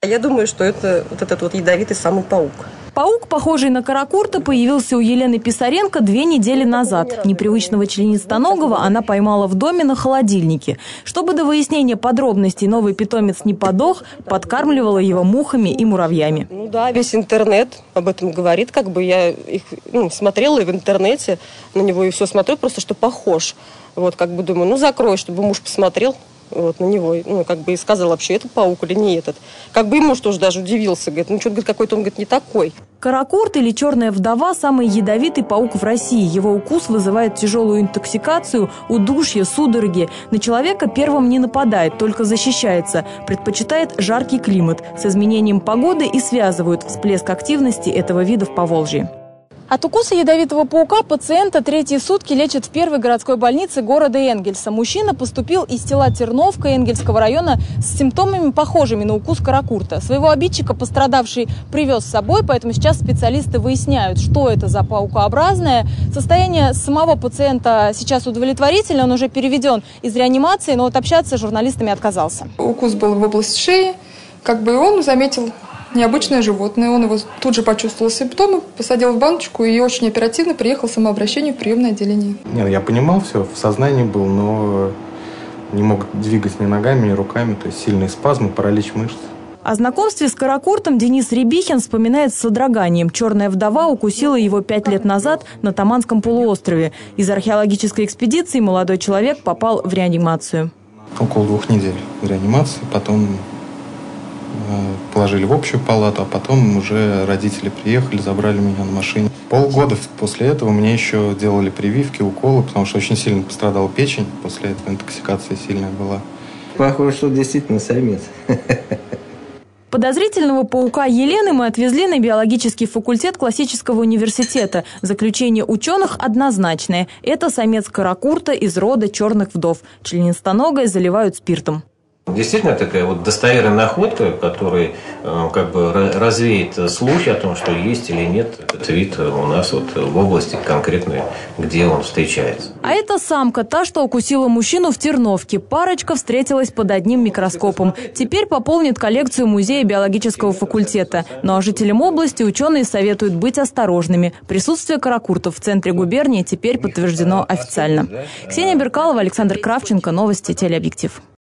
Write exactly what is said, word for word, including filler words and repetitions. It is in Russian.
Я думаю, что это вот этот вот ядовитый самый паук. Паук, похожий на каракурта, появился у Елены Писаренко две недели назад. Непривычного членистоногого она поймала в доме на холодильнике. Чтобы до выяснения подробностей новый питомец не подох, подкармливала его мухами и муравьями. Ну да, весь интернет об этом говорит. Как бы я их ну, смотрела и в интернете на него, и все смотрю, просто что похож. Вот как бы думаю, ну закрой, чтобы муж посмотрел. Вот, на него, ну, как бы и сказал, вообще, это паук или не этот. Как бы ему что же даже удивился, говорит, ну, что-то какой-то он, говорит, не такой. Каракурт или черная вдова – самый ядовитый паук в России. Его укус вызывает тяжелую интоксикацию, удушье, судороги. На человека первым не нападает, только защищается. Предпочитает жаркий климат. С изменением погоды и связывают всплеск активности этого вида в Поволжье. От укуса ядовитого паука пациента третьи сутки лечат в первой городской больнице города Энгельса. Мужчина поступил из села Терновка Энгельского района с симптомами, похожими на укус каракурта. Своего обидчика пострадавший привез с собой, поэтому сейчас специалисты выясняют, что это за паукообразное. Состояние самого пациента сейчас удовлетворительно, он уже переведен из реанимации, но вот общаться с журналистами отказался. Укус был в область шеи, как бы он заметил необычное животное. Он его тут же почувствовал симптомы, посадил в баночку и очень оперативно приехал самообращению в приемное отделение. Нет, я понимал все, в сознании был, но не мог двигать ни ногами, ни руками, то есть сильные спазмы, паралич мышц. О знакомстве с каракуртом Денис Рябихин вспоминает с содроганием. Черная вдова укусила его пять лет назад на Таманском полуострове. Из археологической экспедиции молодой человек попал в реанимацию. Около двух недель в реанимации, потом положили в общую палату, а потом уже родители приехали, забрали меня на машине. Полгода после этого мне еще делали прививки, уколы, потому что очень сильно пострадала печень. После этого интоксикация сильная была. Похоже, что действительно самец. Подозрительного паука Елены мы отвезли на биологический факультет классического университета. Заключение ученых однозначное. Это самец каракурта из рода черных вдов. Членистоногое заливают спиртом. Действительно такая вот достоверная находка, которая э, как бы развеет слухи о том, что есть или нет этот вид у нас вот в области конкретной, где он встречается. А это самка, та, что укусила мужчину в Терновке. Парочка встретилась под одним микроскопом. Теперь пополнит коллекцию музея биологического факультета. Ну а жителям области ученые советуют быть осторожными. Присутствие каракуртов в центре губернии теперь подтверждено официально. Ксения Беркалова, Александр Кравченко. Новости телеобъектив.